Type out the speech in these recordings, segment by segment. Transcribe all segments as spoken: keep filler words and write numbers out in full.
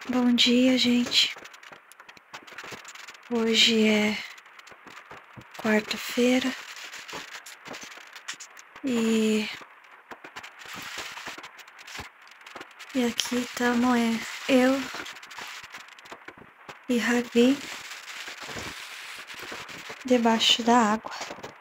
Bom dia, gente. Hoje é quarta-feira e e aqui estamos é eu e Ravi debaixo da água.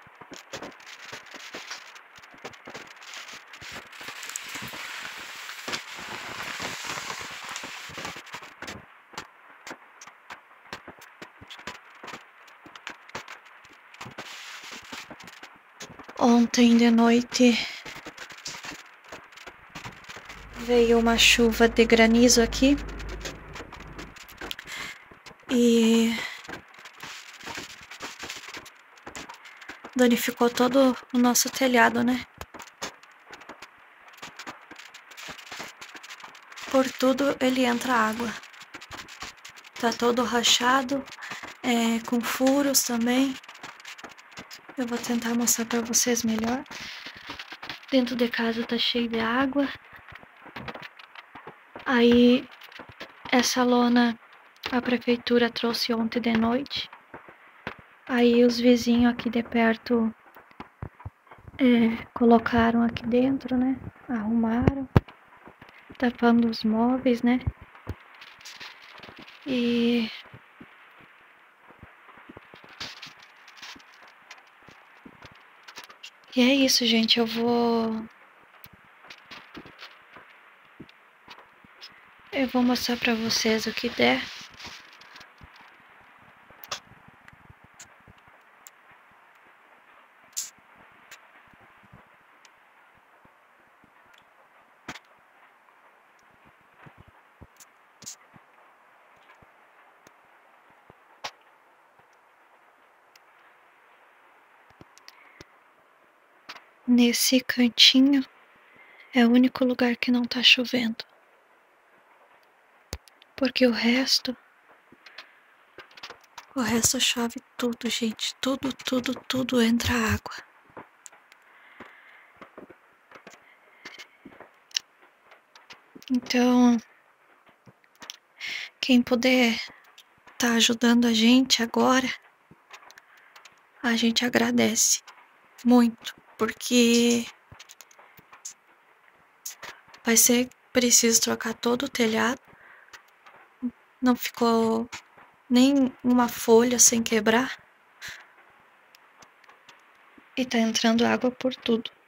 Ontem de noite veio uma chuva de granizo aqui e danificou todo o nosso telhado, né? Por tudo ele entra água. Tá todo rachado, é, com furos também. Eu vou tentar mostrar pra vocês melhor. Dentro de casa tá cheio de água. Aí essa lona a prefeitura trouxe ontem de noite. Aí os vizinhos aqui de perto é, colocaram aqui dentro, né? Arrumaram, tapando os móveis, né? E E é isso, gente. Eu vou Eu vou mostrar pra vocês o que der. Nesse cantinho é o único lugar que não tá chovendo. Porque o resto O resto chove tudo, gente. Tudo, tudo, tudo entra água. Então, quem puder tá ajudando a gente agora, a gente agradece muito, porque vai ser preciso trocar todo o telhado. Não ficou nem uma folha sem quebrar. E tá entrando água por tudo.